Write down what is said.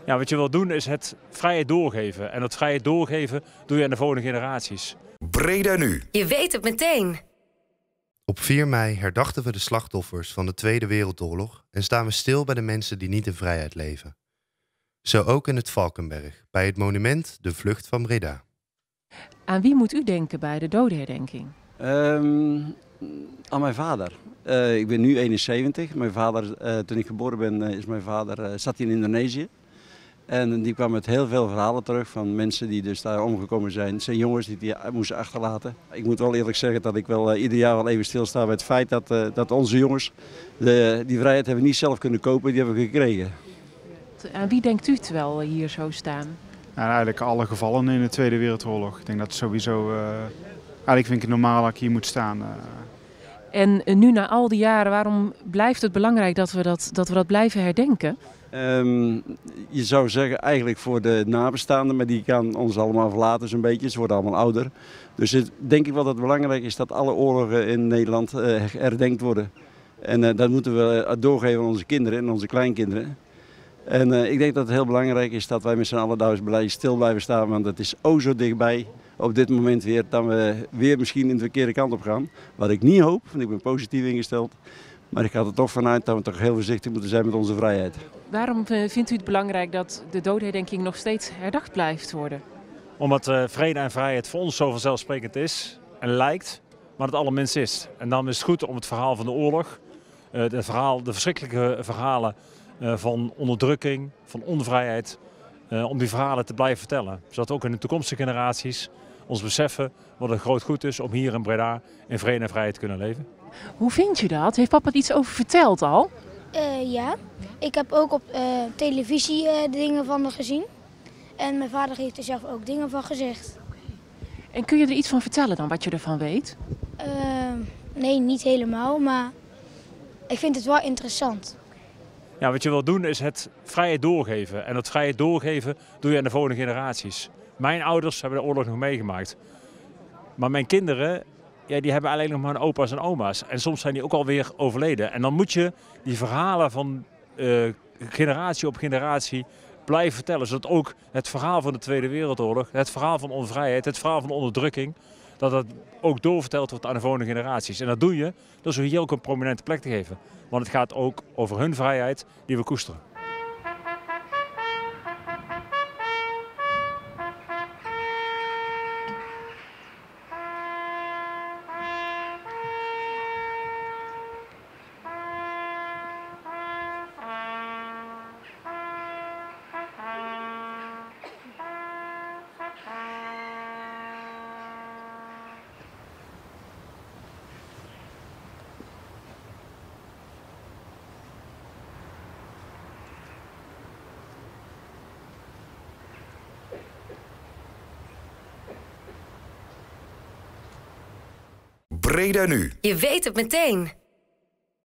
Ja, wat je wil doen is het vrijheid doorgeven. En dat vrijheid doorgeven doe je aan de volgende generaties. Breda nu. Je weet het meteen. Op 4 mei herdachten we de slachtoffers van de Tweede Wereldoorlog en staan we stil bij de mensen die niet in vrijheid leven. Zo ook in het Valkenberg, bij het monument De Vlucht van Breda. Aan wie moet u denken bij de dodenherdenking? Aan mijn vader. Ik ben nu 71. Mijn vader, toen ik geboren ben, zat hij in Indonesië. En die kwam met heel veel verhalen terug van mensen die dus daar omgekomen zijn. Het zijn jongens die moesten achterlaten. Ik moet wel eerlijk zeggen dat ik wel ieder jaar wel even stilsta bij het feit dat onze jongens die vrijheid hebben niet zelf kunnen kopen, die hebben we gekregen. Aan wie denkt u terwijl we hier zo staan? Nou, eigenlijk alle gevallen in de Tweede Wereldoorlog. Ik denk dat het sowieso... eigenlijk vind ik het normaal dat ik hier moet staan. En nu na al die jaren, waarom blijft het belangrijk dat we dat blijven herdenken? Je zou zeggen eigenlijk voor de nabestaanden, maar die kan ons allemaal verlaten zo'n beetje. Ze worden allemaal ouder. Dus denk ik wel dat het belangrijk is dat alle oorlogen in Nederland herdenkt worden. En dat moeten we doorgeven aan onze kinderen en onze kleinkinderen. En ik denk dat het heel belangrijk is dat wij met z'n allen daar eens stil blijven staan. Want het is zo dichtbij op dit moment weer dat we weer misschien in de verkeerde kant op gaan. Wat ik niet hoop, want ik ben positief ingesteld. Maar ik ga er toch vanuit dat we toch heel voorzichtig moeten zijn met onze vrijheid. Waarom vindt u het belangrijk dat de dodenherdenking nog steeds herdacht blijft worden? Omdat vrede en vrijheid voor ons zo vanzelfsprekend is en lijkt, maar het allerminst is. En dan is het goed om het verhaal van de oorlog, de verschrikkelijke verhalen van onderdrukking, van onvrijheid, om die verhalen te blijven vertellen. Zodat ook in de toekomstige generaties ons beseffen wat een groot goed is om hier in Breda in vrede en vrijheid te kunnen leven. Hoe vind je dat? Heeft papa er iets over verteld al? Ja, ik heb ook op televisie dingen van gezien. En mijn vader heeft er zelf ook dingen van gezegd. En kun je er iets van vertellen dan, wat je ervan weet? Nee, niet helemaal, maar ik vind het wel interessant. Ja, wat je wil doen is het vrijheid doorgeven. En dat vrijheid doorgeven doe je aan de volgende generaties. Mijn ouders hebben de oorlog nog meegemaakt. Maar mijn kinderen, ja, die hebben alleen nog maar opa's en oma's. En soms zijn die ook alweer overleden. En dan moet je die verhalen van generatie op generatie blijven vertellen. Zodat ook het verhaal van de Tweede Wereldoorlog, het verhaal van onvrijheid, het verhaal van onderdrukking, dat het ook doorverteld wordt aan de volgende generaties. En dat doe je door ze hier ook een prominente plek te geven. Want het gaat ook over hun vrijheid die we koesteren. Breda nu. Je weet het meteen.